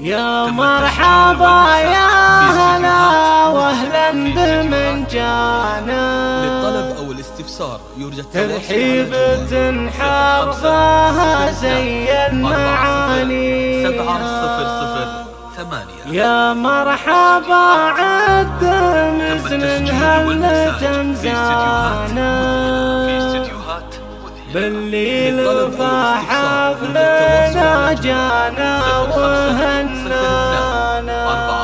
يا مرحبا يا هلا واهلا بمن جانا. للطلب او الاستفسار يرجى ترحيبة حرفها زي المعاني 7008. يا مرحبا عد مزن هل تمزانا بالليل فحفلنا جانا وهنانا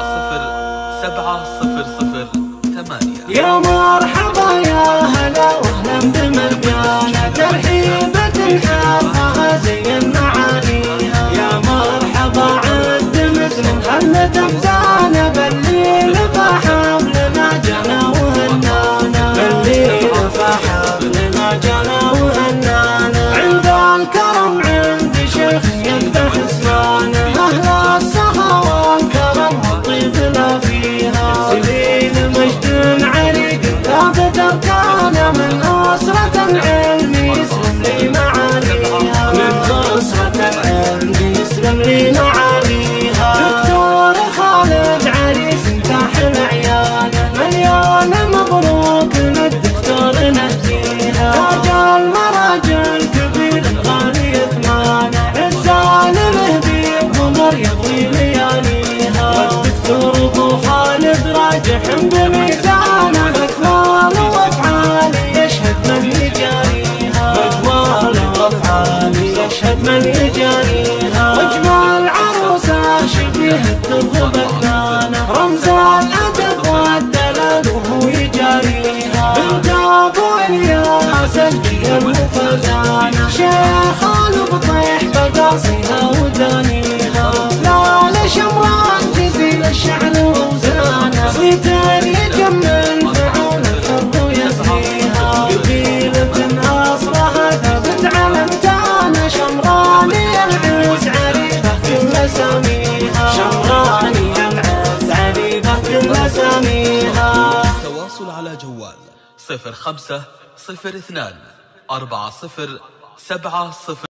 407008. يا مرحبا يا هلا واهلا بمن جانا. ترحيبة حرفها زي المعاني يا مرحبا عد مثل هل تمزانا بالليل فحفلنا جانا وهنانا بالليل فحفلنا جانا وهنانا. عند الكرم عند شيخ يمدح اسمانا اهل السخا والكرم والطيب لا فيها سنين مجد عريق ثابت اركانا من اسرة العلم يسلم لي معانيها من اسرة العلم يسلم لي معانيها. دكتور خالد عريس انتاح العيانه مليون مبروك للدكتور نهديها. تاج المراجل كبير الغالي ثمانه عزال مهدي قمر يضوي لياليها. والدكتور ابو خالد راجح بميزانه باقوال وافعال يشهد من يجاريها باقوال وافعال يشهد من يجاريها. واجمل عروسه شبيه الدر بكنانه رمز الادب والدلال وهو يجاريها. بنت ابو الياس الجيل وفزانه شيخ البطيح بقاصيها ودانيها. لا لشمران جزيل الشعر ووزانه صيتين يجمل فعول الحر ويزنيها. قبيلة اصلها ثبت على امتانه شمراني العز عريبه كل اساميها شمراني العز عريبه كل اساميها. التواصل على جوال 0502 4070.